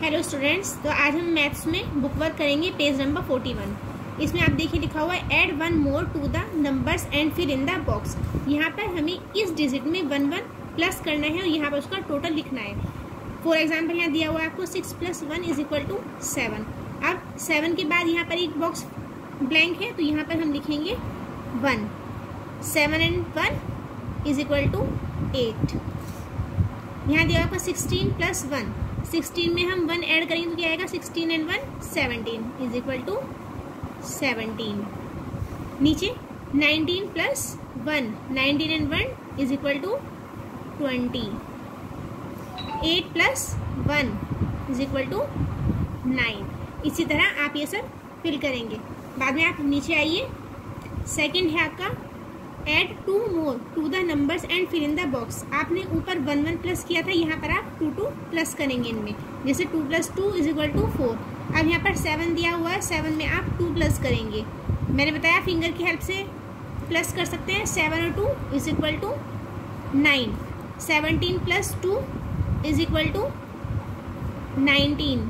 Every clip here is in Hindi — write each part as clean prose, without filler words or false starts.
हेलो स्टूडेंट्स, तो आज हम मैथ्स में बुक वर्क करेंगे पेज नंबर 41। इसमें आप देखिए लिखा हुआ है add one more to the numbers and fill in the box. यहाँ पर हमें इस डिजिट में 1 प्लस करना है और यहाँ पर उसका टोटल लिखना है। फॉर एग्जाम्पल यहाँ दिया हुआ है आपको 6 + 1 = 7। अब 7 के बाद यहाँ पर एक बॉक्स ब्लैंक है, तो यहाँ पर हम लिखेंगे 1। 7 and 1 = 8। यहाँ दिया हुआ 16 + 1। 16 में हम 1 ऐड करेंगे तो क्या आएगा? 16 and 1 17 = 17। नीचे 19 + 1। 19 and 1 = 20। 8 + 1 = 9। इसी तरह आप ये सब फिल करेंगे। बाद में आप नीचे आइए, सेकंड है आपका add 2 more to the numbers and fill in the box. आपने ऊपर 1 प्लस किया था, यहाँ पर आप 2 प्लस करेंगे इनमें। जैसे 2 + 2 = 4। अब यहाँ पर 7 दिया हुआ है, 7 में आप 2 प्लस करेंगे। मैंने बताया फिंगर की हेल्प से प्लस कर सकते हैं। 7 और 2 = 9। 17 + 2 = 19।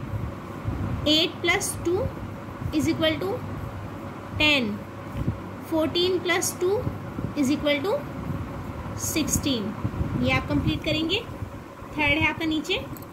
8 + 2 = 10। 14 + 2 = 16। ये आप कंप्लीट करेंगे। थर्ड है आपका नीचे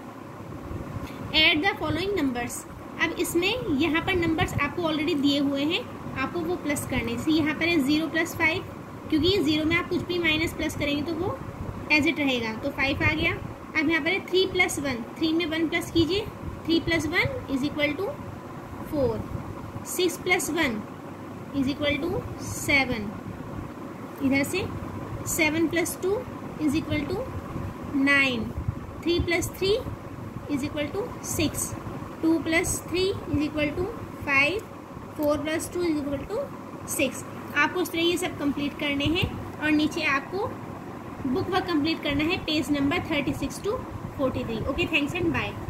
ऐड द फॉलोइंग नंबर्स। अब इसमें यहाँ पर नंबर्स आपको ऑलरेडी दिए हुए हैं, आपको वो प्लस करने से। यहाँ पर है 0 + 5, क्योंकि 0 में आप कुछ भी माइनस प्लस करेंगे तो वो एज इट रहेगा, तो 5 आ गया। अब यहाँ पर है 3 + 1। 3 में 1 प्लस कीजिए। 3 + 1 = 4। 6 + 1 = 7। इधर से 7 + 2 = 9। 3 + 3 = 6। 2 + 3 = 5। 4 + 2 = 6। आपको उस तरह ये सब कंप्लीट करने हैं और नीचे आपको बुक वर्क कंप्लीट करना है page number 36 to 43। Okay, thanks and bye.